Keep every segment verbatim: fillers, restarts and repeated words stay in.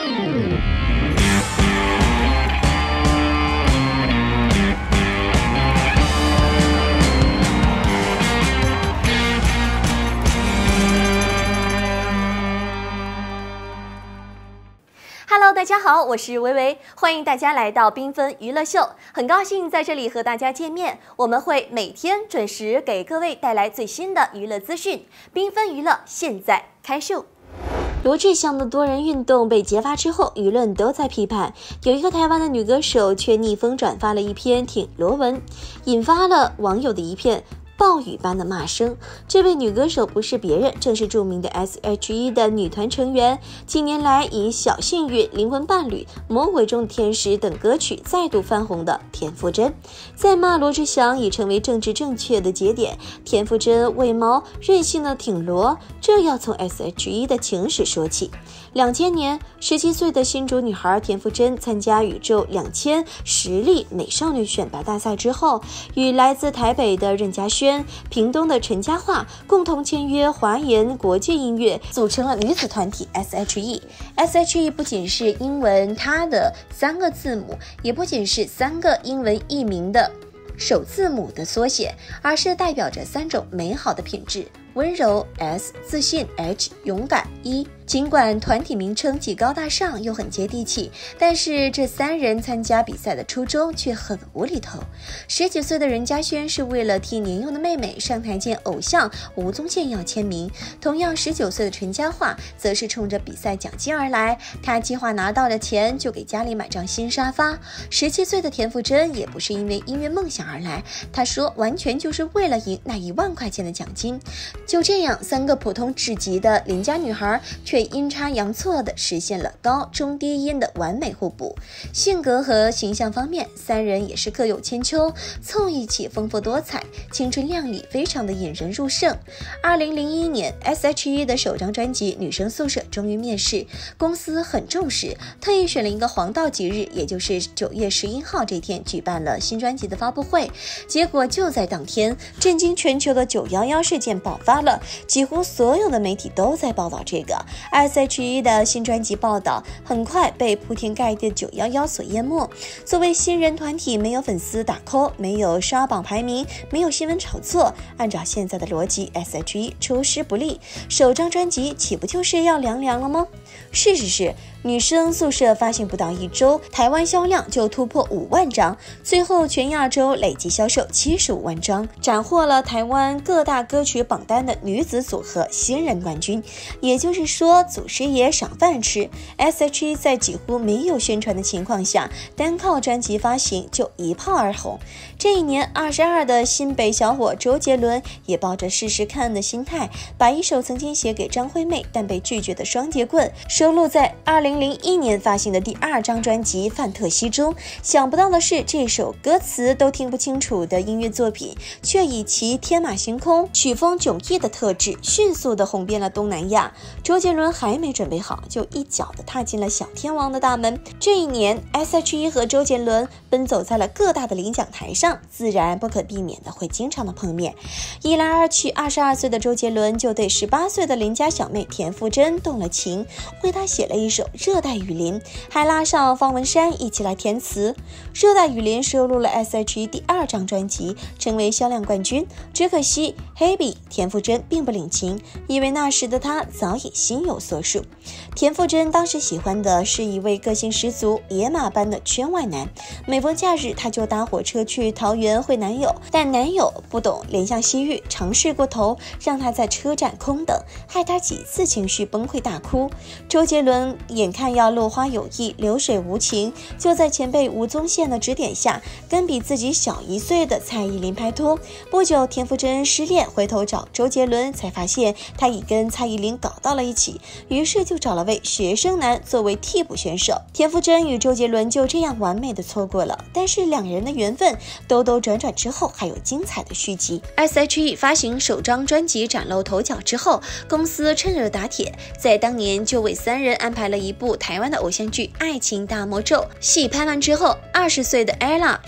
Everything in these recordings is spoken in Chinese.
Hello， 大家好，我是维维，欢迎大家来到缤纷娱乐秀，很高兴在这里和大家见面。我们会每天准时给各位带来最新的娱乐资讯。缤纷娱乐现在开秀。罗志祥的多人运动被揭发之后，舆论都在批判，有一个台湾的女歌手却逆风转发了一篇挺罗文，引发了网友的一片暴雨般的骂声。这位女歌手不是别人，正是著名的 S H E 的女团成员，近年来以小幸运、灵魂伴侣、魔鬼中的天使等歌曲再度翻红的田馥甄。在骂罗志祥已成为政治正确的节点，田馥甄为毛任性的挺罗，这要从 S H E 的情史说起。两千年，十七岁的新竹女孩田馥甄参加宇宙两千实力美少女选拔大赛之后，与来自台北的任嘉萱、屏东的陈嘉桦共同签约华研国际音乐，组成了女子团体 S H E。S H E 不仅是英文它的三个字母，也不仅是三个英文译名的首字母的缩写，而是代表着三种美好的品质：温柔 S、自信 H、勇敢 E。尽管团体名称既高大上又很接地气，但是这三人参加比赛的初衷却很无厘头。十几岁的任嘉萱是为了替年幼的妹妹上台见偶像吴宗宪要签名，同样十九岁的陈嘉桦则是冲着比赛奖金而来，她计划拿到的钱就给家里买张新沙发。十七岁的田馥甄也不是因为音乐梦想而来，她说完全就是为了赢那一万块钱的奖金。就这样，三个普通至极的邻家女孩却阴差阳错地实现了高中低音的完美互补。性格和形象方面，三人也是各有千秋，凑一起丰富多彩，青春靓丽，非常的引人入胜。二零零一年 S H E 的首张专辑《女生宿舍》终于面世，公司很重视，特意选了一个黄道吉日，也就是九月十一号这天举办了新专辑的发布会。结果就在当天，震惊全球的九一一事件爆发了，几乎所有的媒体都在报道这个。S H E 的新专辑报道很快被铺天盖地的九一一所淹没。作为新人团体，没有粉丝打 call， 没有刷榜排名，没有新闻炒作，按照现在的逻辑 ，S H E 出师不利，首张专辑岂不就是要凉凉了吗？事实是，女生宿舍发行不到一周，台湾销量就突破五万张，最后全亚洲累计销售七十五万张，斩获了台湾各大歌曲榜单的女子组合新人冠军。也就是说，祖师爷赏饭吃。S H E 在几乎没有宣传的情况下，单靠专辑发行就一炮而红。这一年，二十二的新北小伙周杰伦也抱着试试看的心态，把一首曾经写给张惠妹但被拒绝的双截棍收录在二零零一年发行的第二张专辑《范特西》中。想不到的是，这首歌词都听不清楚的音乐作品，却以其天马行空、曲风迥异的特质，迅速地红遍了东南亚。周杰伦还没准备好，就一脚地踏进了小天王的大门。这一年 ，S H E 和周杰伦奔走在了各大的领奖台上，自然不可避免的会经常的碰面。一来二去，二十二岁的周杰伦就对十八岁的邻家小妹田馥甄动了情，为她写了一首《热带雨林》，还拉上方文山一起来填词。《热带雨林》收录了 S H E 第二张专辑，成为销量冠军。只可惜 Hebe 田馥甄并不领情，因为那时的她早已心有所属。田馥甄当时喜欢的是一位个性十足、野马般的圈外男，每逢假日她就搭火车去桃园会男友，但男友不懂怜香惜玉，尝试过头，让她在车站空等，害她几次情绪崩溃大哭。周杰伦眼看要落花有意，流水无情，就在前辈吴宗宪的指点下，跟比自己小一岁的蔡依林拍拖。不久，田馥甄失恋，回头找周杰伦，才发现他已跟蔡依林搞到了一起，于是就找了位学生男作为替补选手。田馥甄与周杰伦就这样完美的错过了，但是两人的缘分兜兜转转之后，还有精彩的续集。S H E 发行首张专辑崭露头角之后，公司趁热打铁，在当年就为三人安排了一部台湾的偶像剧《爱情大魔咒》。戏拍完之后，二十岁的 Ella 陈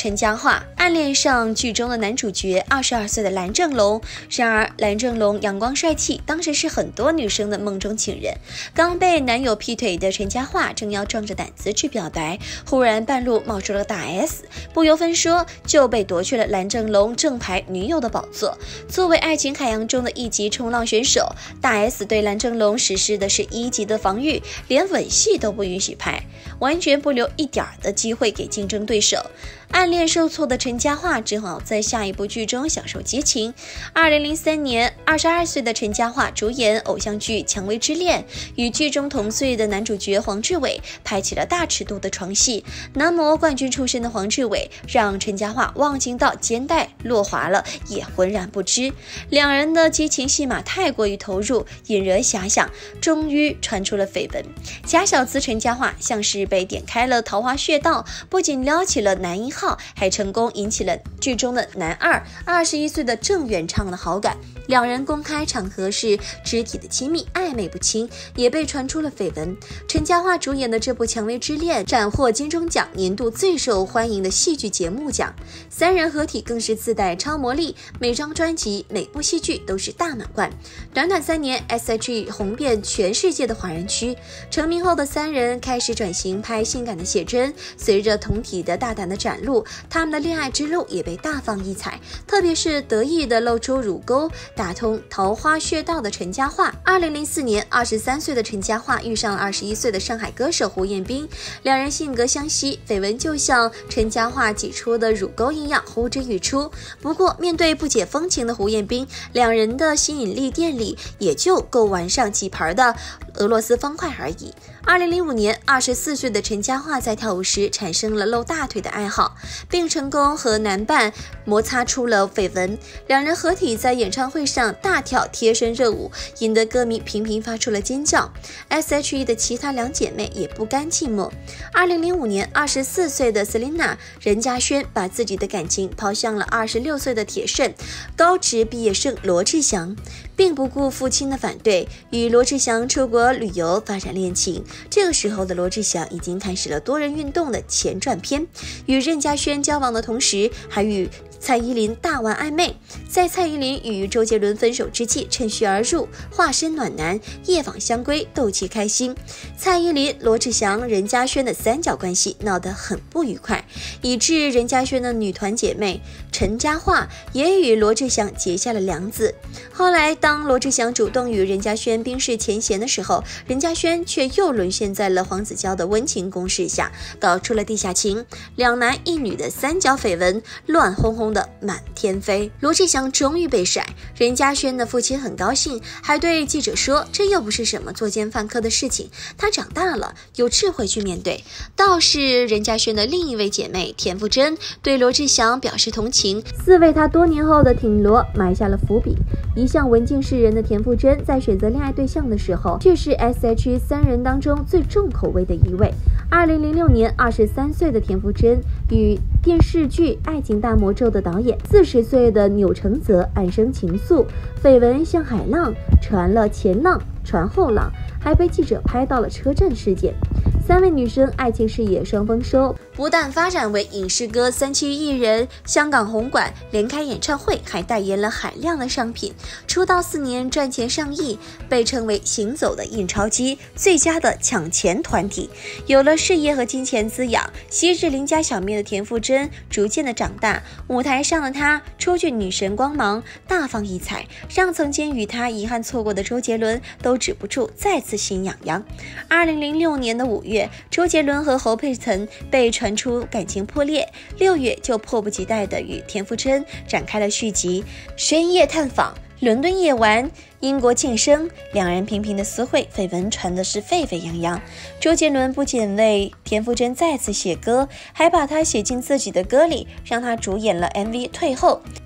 陈嘉桦暗恋上剧中的男主角二十二岁的蓝正龙。然而蓝正龙阳光帅气，当时是很多女生的梦中情人。刚被男友劈腿的陈嘉桦正要壮着胆子去表白，忽然半路冒出了大 S， 不由分说就被夺去了蓝正龙正牌女友的宝座。作为爱情海洋中的一级冲浪选手，大 S 对蓝正龙实施的是一级的防御，连吻戏都不允许拍，完全不留一点的机会给竞争对手。暗恋受挫的陈嘉桦只好在下一部剧中享受激情。二零零三年，二十二岁的陈嘉桦主演偶像剧《蔷薇之恋》，与剧中同岁的男主角黄志伟拍起了大尺度的床戏。男模冠军出身的黄志伟让陈嘉桦忘情到肩带落滑了也浑然不知。两人的激情戏码太过于投入，引人遐想，终于传出了绯闻。假小子陈嘉桦像是被点开了桃花穴道，不仅撩起了男一号，还成功引起了剧中的男二二十一岁的郑元畅的好感。两人公开场合是肢体的亲密，暧昧不清，也被传出了绯闻。陈嘉桦主演的这部《蔷薇之恋》斩获金钟奖年度最受欢迎的戏剧节目奖，三人合体更是自带超魔力，每张专辑每部戏剧都是大满贯。短短三年 S H E 红遍全世界的华人区。成名后的三人开始转型拍性感的写真，随着同体的大胆的展露，他们的恋爱之路也被大放异彩，特别是得意的露出乳沟，打通桃花穴道的陈嘉桦。二零零四年，二十三岁的陈嘉桦遇上了二十一岁的上海歌手胡彦斌，两人性格相吸，绯闻就像陈嘉桦挤出的乳沟一样呼之欲出。不过面对不解风情的胡彦斌，两人的吸引力店里也就够玩上几盘的俄罗斯方块而已。二零零五年，二十四岁的陈嘉桦在跳舞时产生了露大腿的爱好，并成功和男伴摩擦出了绯闻。两人合体在演唱会上大跳贴身热舞，引得歌迷频频发出了尖叫。S H E 的其他两姐妹也不甘寂寞。二零零五年，二十四岁的 Selina 任嘉萱把自己的感情抛向了二十六岁的铁圣高职毕业生罗志祥，并不顾父亲的反对，与罗志祥出国旅游发展恋情。这个时候的罗志祥已经开始了多人运动的前传片，与任嘉萱交往的同时，还与蔡依林大玩暧昧。在蔡依林与周杰伦分手之际，趁虚而入，化身暖男，夜访香闺，逗其开心。蔡依林、罗志祥、任嘉萱的三角关系闹得很不愉快，以致任嘉萱的女团姐妹陈嘉桦也与罗志祥结下了梁子。后来当罗志祥主动与任嘉萱冰释前嫌的时候，任嘉萱却又沦陷在了黄子佼的温情攻势下，搞出了地下情，两男一女的三角绯闻乱哄哄的满天飞。罗志祥终于被甩，任嘉萱的父亲很高兴，还对记者说，这又不是什么作奸犯科的事情，他长大了，有智慧去面对。倒是任嘉萱的另一位姐妹田馥甄对罗志祥表示同情，似为他多年后的挺罗埋下了伏笔。一向文静世人的田馥甄在选择恋爱对象的时候，却是 S H E 三人当中最重口味的一位。二零零六年，二十三岁的田馥甄与电视剧《爱情大魔咒》的导演四十岁的钮承泽暗生情愫，绯闻像海浪，传了前浪，传后浪，还被记者拍到了车站事件。三位女生爱情事业双丰收，不但发展为影视歌三栖艺人，香港红馆连开演唱会，还代言了海量的商品。出道四年赚钱上亿，被称为行走的印钞机，最佳的抢钱团体。有了事业和金钱滋养，昔日邻家小妹的田馥甄逐渐的长大，舞台上的她出具女神光芒，大放异彩，让曾经与她遗憾错过的周杰伦都止不住再次心痒痒。二零零六年的五月，周杰伦和侯佩岑被传出感情破裂，六月就迫不及待地与田馥甄展开了续集，深夜探访、伦敦夜玩、英国庆生，两人频频的私会，绯闻传的是沸沸扬扬。周杰伦不仅为田馥甄再次写歌，还把她写进自己的歌里，让她主演了 M V《退后》。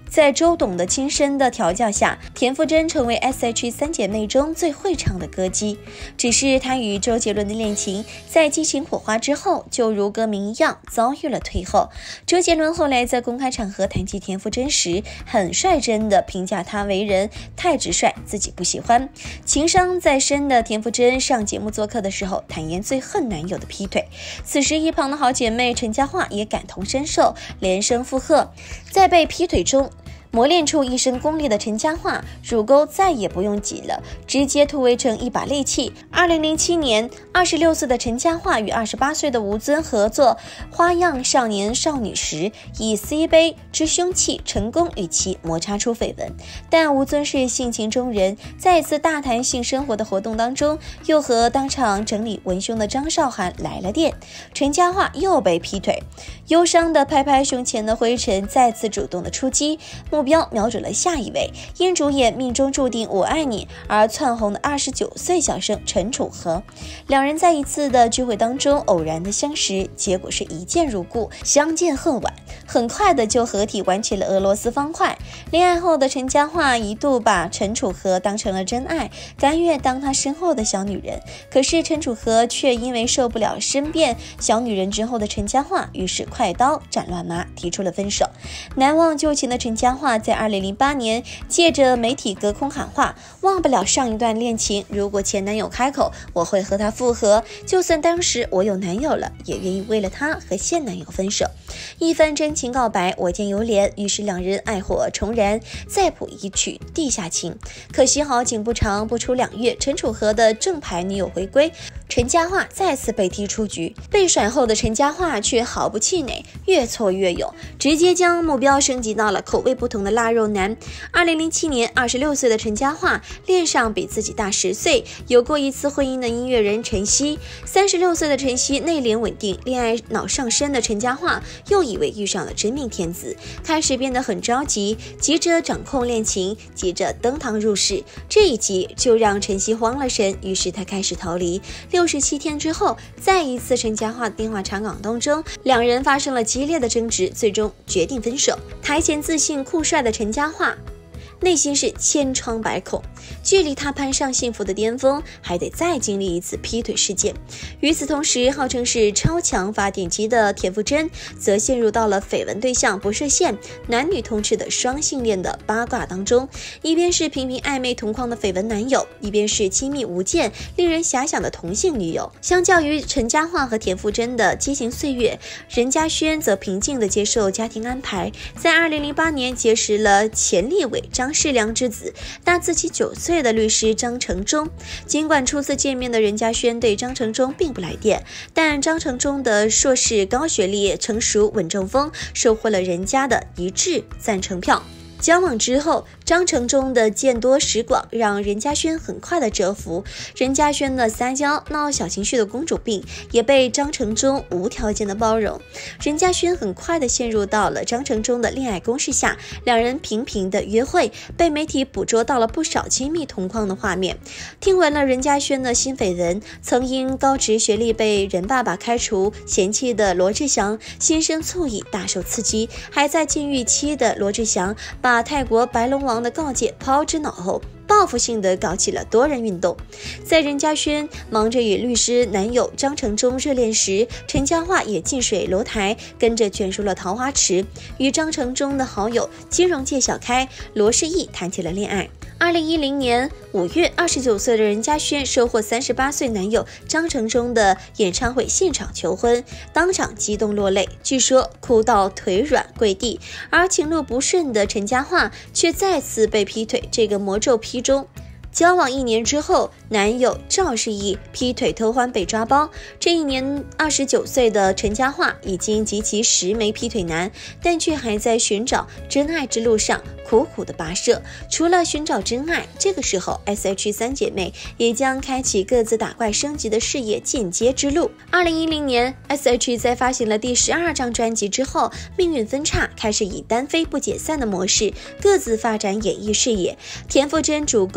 在周董的亲身的调教下，田馥甄成为 S H E 三姐妹中最会唱的歌姬。只是她与周杰伦的恋情在激情火花之后，就如歌名一样遭遇了退后。周杰伦后来在公开场合谈及田馥甄时，很率真地评价她为人太直率，自己不喜欢。情伤在身的田馥甄上节目做客的时候，坦言最恨男友的劈腿。此时一旁的好姐妹陈嘉桦也感同身受，连声附和。在被劈腿中磨练出一身功力的陈嘉桦，乳沟再也不用挤了，直接突围成一把利器。二零零七年，二十六岁的陈嘉桦与二十八岁的吴尊合作《花样少年少女》时，以 C 杯之凶器成功与其摩擦出绯闻。但吴尊是性情中人，在一次大谈性生活的活动当中，又和当场整理文胸的张韶涵来了电，陈嘉桦又被劈腿。忧伤的拍拍胸前的灰尘，再次主动的出击，目标瞄准了下一位，因主演命中注定我爱你而窜红的二十九岁小生陈楚河。两人在一次的聚会当中偶然的相识，结果是一见如故，相见恨晚，很快的就合体玩起了俄罗斯方块。恋爱后的陈嘉桦一度把陈楚河当成了真爱，甘愿当他身后的小女人。可是陈楚河却因为受不了身边小女人之后的陈嘉桦，于是快刀斩乱麻，提出了分手。难忘旧情的陈嘉桦在二零零八年借着媒体隔空喊话，忘不了上一段恋情，如果前男友开口，我会和他复合，就算当时我有男友了，也愿意为了他和现男友分手。一番真情告白，我见犹怜，于是两人爱火重燃，再谱一曲地下情。可惜好景不长，不出两月，陈楚河的正牌女友回归，陈嘉桦再次被踢出局。被甩后的陈嘉桦却毫不气馁，越挫越勇，直接将目标升级到了口味不同的腊肉男。二零零七年，二十六岁的陈嘉桦恋上比自己大十岁、有过一次婚姻的音乐人陈曦。三十六岁的陈曦内敛稳定，恋爱脑上升的陈嘉桦又以为遇上了真命天子，开始变得很着急，急着掌控恋情，急着登堂入室。这一集就让陈曦慌了神，于是他开始逃离。六十七天之后，在一次陈嘉桦电话查岗当中，两人发生了激烈的争执，最终决定分手。台前自信酷帅的陈嘉桦，内心是千疮百孔，距离他攀上幸福的巅峰，还得再经历一次劈腿事件。与此同时，号称是超强发电机的田馥甄，则陷入到了绯闻对象不设限、男女通吃的双性恋的八卦当中。一边是频频暧昧同框的绯闻男友，一边是亲密无间、令人遐想的同性女友。相较于陈嘉桦和田馥甄的激情岁月，任嘉萱则平静地接受家庭安排，在二零零八年结识了前立委张世良之子，大自己九岁的律师张成忠。尽管初次见面的任嘉萱对张成忠并不来电，但张成忠的硕士高学历、成熟稳重风收获了人家的一致赞成票。交往之后，张成忠的见多识广让任嘉萱很快的折服。任嘉萱的撒娇闹小情绪的公主病也被张成忠无条件的包容。任嘉萱很快的陷入到了张成忠的恋爱攻势下，两人频频的约会，被媒体捕捉到了不少亲密同框的画面。听闻了任嘉萱的新绯闻，曾因高职学历被任爸爸开除嫌弃的罗志祥心生醋意，大受刺激。还在禁欲期的罗志祥把泰国白龙王的告诫抛之脑后，报复性的搞起了多人运动。在任嘉萱忙着与律师男友张成忠热恋时，陈嘉桦也近水楼台，跟着卷入了桃花池，与张成忠的好友金融界小开罗世义谈起了恋爱。二零一零年五月，二十九岁的任嘉萱收获三十八岁男友张成忠的演唱会现场求婚，当场激动落泪，据说哭到腿软跪地。而情路不顺的陈嘉桦却再次被劈腿这个魔咒劈中。交往一年之后，男友赵世义劈腿偷欢被抓包。这一年，二十九岁的陈嘉桦已经集齐十枚劈腿男，但却还在寻找真爱之路上苦苦的跋涉。除了寻找真爱，这个时候 S H E 三姐妹也将开启各自打怪升级的事业进阶之路。二零一零年 S H E 在发行了第十二张专辑之后，命运分叉，开始以单飞不解散的模式各自发展演艺事业。田馥甄主攻歌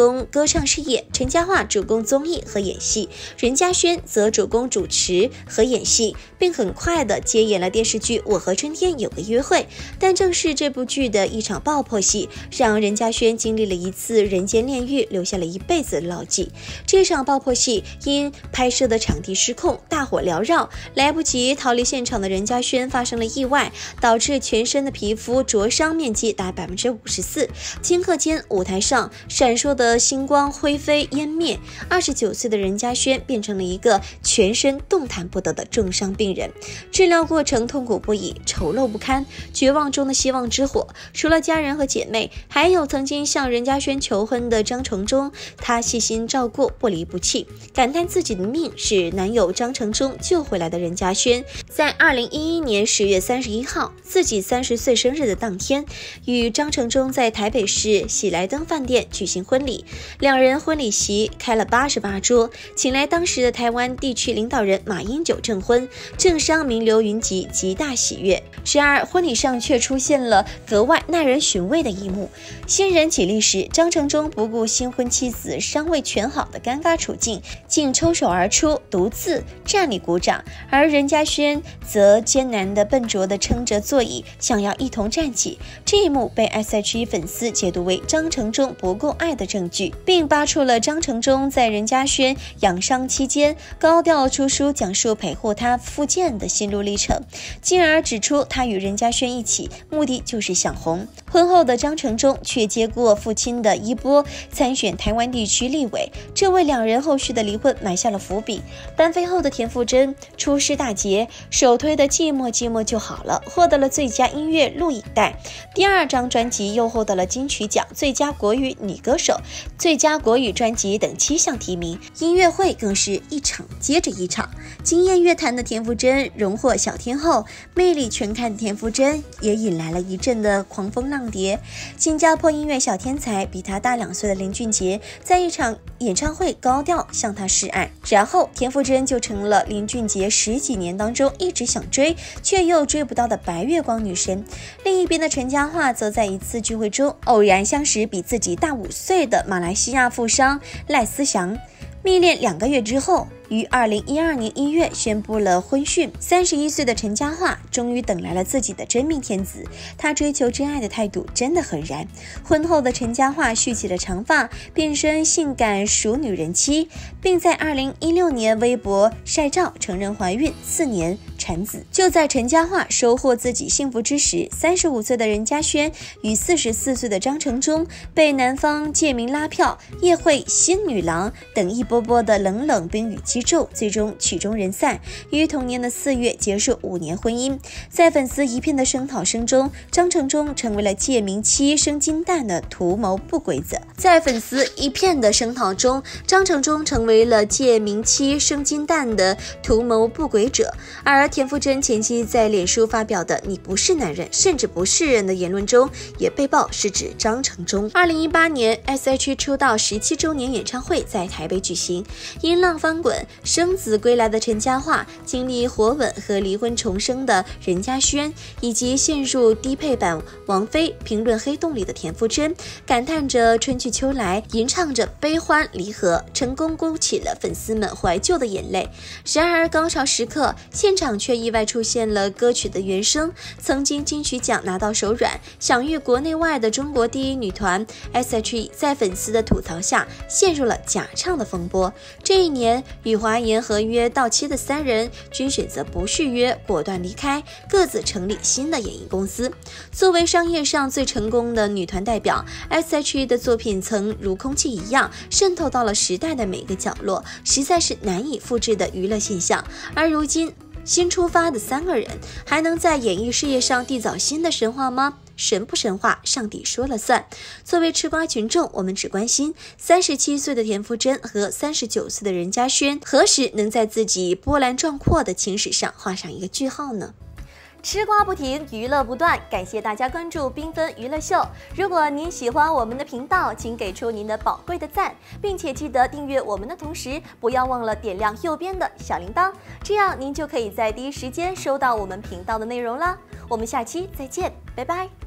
歌唱事业，陈嘉桦主攻综艺和演戏，任嘉萱则主攻主持和演戏，并很快的接演了电视剧《我和春天有个约会》。但正是这部剧的一场爆破戏，让任嘉萱经历了一次人间炼狱，留下了一辈子的牢记。这场爆破戏因拍摄的场地失控，大火缭绕，来不及逃离现场的任嘉萱发生了意外，导致全身的皮肤灼伤面积达百分之五十四。顷刻间，舞台上闪烁的星光灰飞烟灭，二十九岁的任嘉萱变成了一个全身动弹不得的重伤病人。治疗过程痛苦不已，丑陋不堪，绝望中的希望之火。除了家人和姐妹，还有曾经向任嘉萱求婚的张承忠，他细心照顾，不离不弃，感叹自己的命是男友张承忠救回来的。任嘉萱在二零一一年十月三十一号，自己三十岁生日的当天，与张承忠在台北市喜来登饭店举行婚礼。两人婚礼席开了八十八桌，请来当时的台湾地区领导人马英九证婚，政商名流云集，极大喜悦。然而婚礼上却出现了格外耐人寻味的一幕。新人起立时，张承忠不顾新婚妻子尚未全好的尴尬处境，竟抽手而出，独自站立鼓掌，而任嘉萱则艰难地笨拙地撑着座椅，想要一同站起。这一幕被 S H E 粉丝解读为张承忠不够爱的证据，并扒出了张承忠在任嘉萱养伤期间高调出书讲述陪护他复健的心路历程，进而指出他与任嘉萱一起目的就是想红。婚后的张承忠却接过父亲的衣钵，参选台湾地区立委，这为两人后续的离婚埋下了伏笔。单飞后的田馥甄出师大捷，首推的寂寞寂寞就好了获得了最佳音乐录影带，第二张专辑又获得了金曲奖最佳国语女歌手、最佳国语专辑等七项提名，音乐会更是一场接着一场。惊艳乐坛的田馥甄荣获小天后，魅力全开的田馥甄也引来了一阵的狂风浪蝶。新加坡音乐小天才比他大两岁的林俊杰在一场演唱会高调向他示爱，然后田馥甄就成了林俊杰十几年当中一直想追却又追不到的白月光女神。另一边的陈嘉桦则在一次聚会中偶然相识比自己大五岁的马来西亚富商赖思祥，密恋两个月之后，于二零一二年一月宣布了婚讯。三十一岁的陈嘉桦终于等来了自己的真命天子，她追求真爱的态度真的很燃。婚后的陈嘉桦蓄起了长发，变身性感熟女人妻，并在二零一六年微博晒照承认怀孕四年产子。就在陈嘉桦收获自己幸福之时，三十五岁的任嘉萱与四十四岁的张承忠被男方借名拉票、夜会、新女郎等一波波的冷冷冰雨击中，最终曲终人散，于同年的四月结束五年婚姻。在粉丝一片的声讨声中，张承忠成为了借名妻生金蛋的图谋不轨者。在粉丝一片的声讨中，张承忠成为了借名妻生金蛋的图谋不轨者，而田馥甄前期在脸书发表的你不是男人甚至不是人的言论中也被曝是指张承忠。二零一八年 S H E 出道十七周年演唱会在台北举行，因浪翻滚生子归来的陈嘉桦，经历火吻和离婚重生的任嘉萱，以及陷入低配版王菲评论黑洞里的田馥甄，感叹着春去秋来，吟唱着悲欢离合，成功勾起了粉丝们怀旧的眼泪。然而高潮时刻，现场却意外出现了歌曲的原声。曾经金曲奖拿到手软，享誉国内外的中国第一女团 S H E 在粉丝的吐槽下陷入了假唱的风波。这一年与华研合约到期的三人均选择不续约，果断离开，各自成立新的演艺公司。作为商业上最成功的女团代表， S H E 的作品曾如空气一样渗透到了时代的每个角落，实在是难以复制的娱乐现象。而如今新出发的三个人还能在演艺事业上缔造新的神话吗？神不神话，上帝说了算。作为吃瓜群众，我们只关心三十七岁的田馥甄和三十九岁的任嘉萱何时能在自己波澜壮阔的情史上画上一个句号呢？吃瓜不停，娱乐不断，感谢大家关注缤纷娱乐秀。如果您喜欢我们的频道，请给出您的宝贵的赞，并且记得订阅我们的同时，不要忘了点亮右边的小铃铛，这样您就可以在第一时间收到我们频道的内容了。我们下期再见，拜拜。